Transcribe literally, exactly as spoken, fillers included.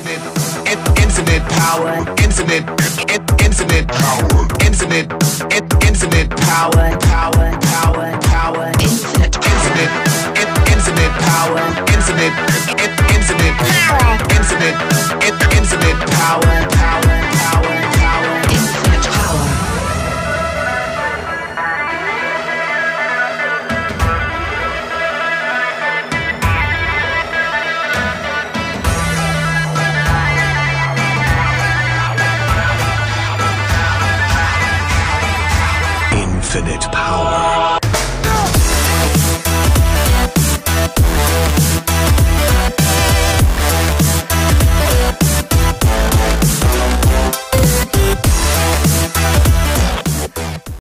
infinite, infinite power, infinite, infinite power, infinite, infinite power, power, power, power, infinite, infinite, infinite power, infinite, infinite power, infinite, infinite power.